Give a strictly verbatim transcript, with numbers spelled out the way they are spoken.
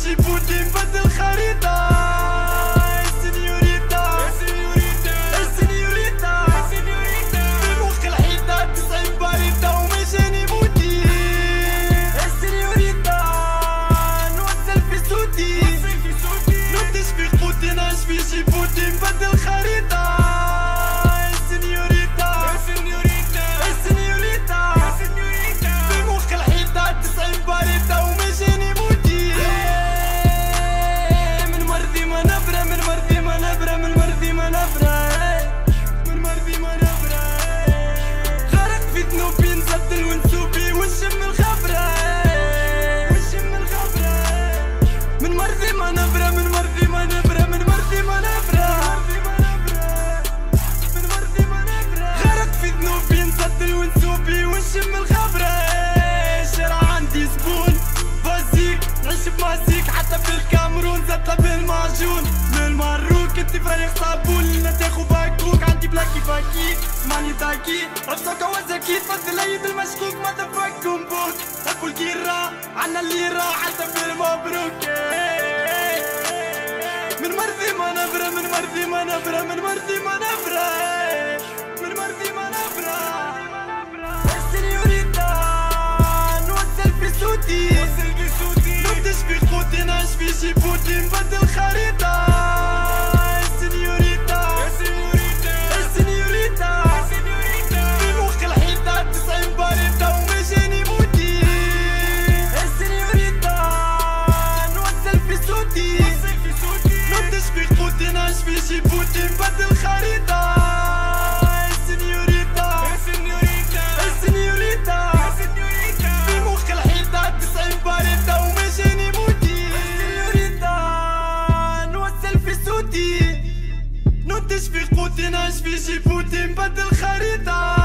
جيبوتي نبدل الخريطة. السنيوريتا السنيوريتا في مخ الحيطة تسعين باريطة وما جاني موتي. السنيوريتا نوصل في صوتي ننتج في قوتي نعيش في جيبوتي نبدل الخريطة. ونشم الخبرة ونشم الخبرة من مرضي ما نبرة من مرضي ما نبرة من مرضي ما نبرة من مرضي ما نبرة غرق في ذنوبي نسطل ونسوبي ونشم الخبرة. شارع عندي زبون بازيك نعيش بمازيك حتى في الكامرون زادة بالمعجون من المروك انت فريق صابون لنا تاخو باكوك عندي بلاكي باكي ماني داكي عبسو كوازاكي تفضل ايد المشكوك ما تفكم بوك تاكل كيرا عنا الليرة حتى في المبروك. من مرضي ما نبرة من مرضي ما نبرة من مرضي ما نبرة من مرضي ما نبرة. السنيوريتا نوصل في صوتي ننتج في قوتي نعيش في جيبوتي نبدل الخريطة. نعيش في جيبوتي نبدل الخريطة. السنيوريتا السنيوريتا في مخ الحيطة تسعين باريطة وما جاني موتي. السنيوريتا نوصل في صوتي ننتج في قوتي نعيش في جيبوتي نبدل الخريطة.